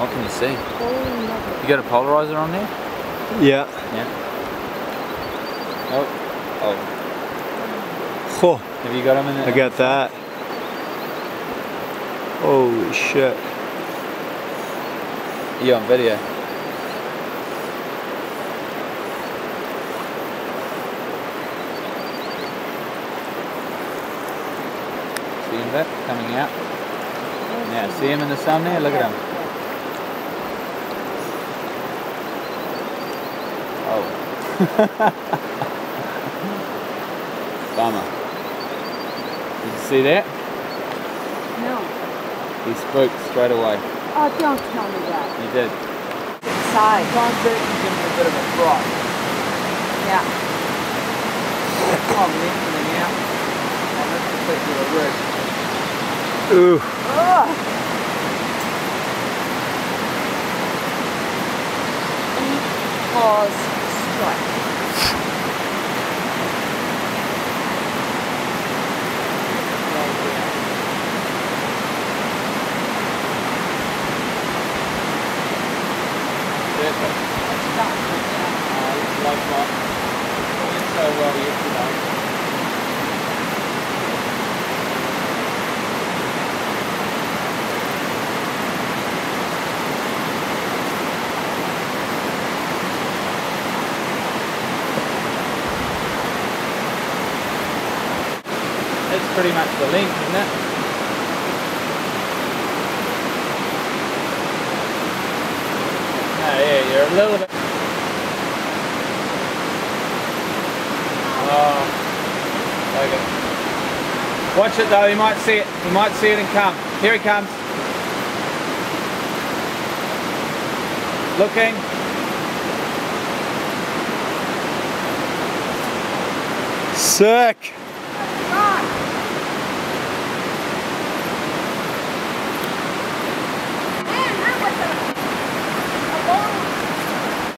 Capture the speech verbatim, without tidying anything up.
What can you see? Oh, You got a polarizer on there? Yeah. Yeah. Oh. Oh. Oh, Have you got him in there? I got that. Holy shit. Are you on video? See him there? Coming out. Now, see him in the sun there? Look at him. Oh. Bummer. Did you see that? no. He spooked straight away. Oh, don't tell me that. He did. Inside. Time to give him a bit of a fright. Yeah. Oh, lengthening out on this particular rig. Ooh. Ugh. Eight claws strike. Perfect. Uh, looks like what went so well yesterday. It's pretty much the length, isn't it? Oh yeah, you're a little bit. Oh, okay. Watch it though, you might see it. You might see it and come. Here he comes. Looking. Sick.